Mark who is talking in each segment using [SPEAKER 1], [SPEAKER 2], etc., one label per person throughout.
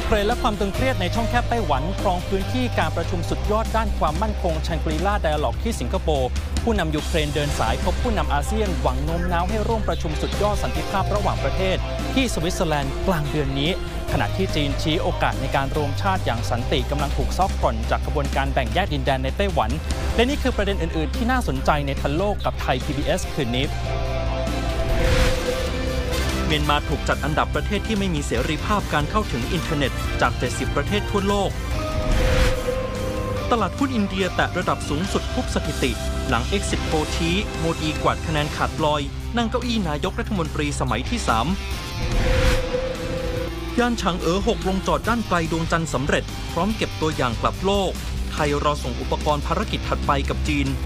[SPEAKER 1] เครนและความตึงเครียดในช่องแคบไต้หวันครองพื้นที่การประชุมสุดยอดด้านความมั่นคงแชงกรีลาไดอะล็อกที่สิงคโปร์ผู้นำยูเครนเดินสายพบผู้นำอาเซียนหวังโน้มน้าวให้ร่วมประชุมสุดยอดสันติภาพระหว่างประเทศที่สวิตเซอร์แลนด์กลางเดือนนี้ขณะที่จีนชี้โอกาสในการรวมชาติอย่างสันติกำลังถูกซอกก่อนจากกระบวนการแบ่งแยกดินแดนในไต้หวันและนี่คือประเด็นอื่นๆที่น่าสนใจในทันโลกกับไทย PBS คืนนี้เมียนมาถูกจัดอันดับประเทศที่ไม่มีเสรีภาพการเข้าถึงอินเทอร์เน็ตจาก 70 ประเทศทั่วโลกตลาดหุ้นอินเดียแตะระดับสูงสุดทุบสถิติหลัง Exit Poll ชี้โมดีกวาดคะแนนขาดลอยนั่งเก้าอี้นายกรัฐมนตรีสมัยที่ 3 ยานฉางเอ๋อ6ลงจอดด้านไกลดวงจันทร์สำเร็จพร้อมเก็บตัวอย่างกลับโลกไทยรอส่งอุปกรณ์ภารกิจถัดไปกับจีน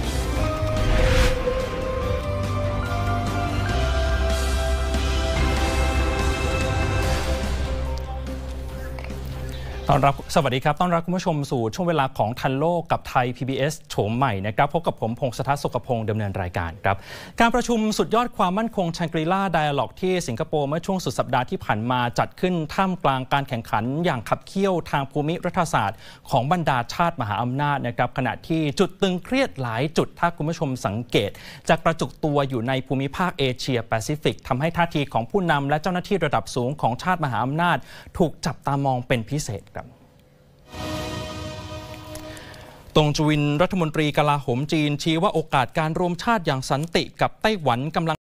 [SPEAKER 1] สวัสดีครับต้อนรับคุณผู้ชมสู่ช่วงเวลาของทันโลกกับไทย PBS โฉมใหม่นะครับพบกับผมพงษ์สทัศน์ สุขพงษ์ดำเนินรายการครับการประชุมสุดยอดความมั่นคงแชงกรีลาไดอะล็อกที่สิงคโปร์เมื่อช่วงสุดสัปดาห์ที่ผ่านมาจัดขึ้นท่ามกลางการแข่งขันอย่างขับเคี่ยวทางภูมิรัฐศาสตร์ของบรรดาชาติมหาอำนาจนะครับขณะที่จุดตึงเครียดหลายจุดถ้าคุณผู้ชมสังเกตจะกระจุกตัวอยู่ในภูมิภาคเอเชียแปซิฟิกทำให้ท่าทีของผู้นำและเจ้าหน้าที่ระดับสูงของชาติมหาอำนาจถูกจับตามองเป็นพิเศษครับตงจวินรัฐมนตรีกลาโหมจีนชี้ว่าโอกาสการรวมชาติอย่างสันติกับไต้หวันกำลัง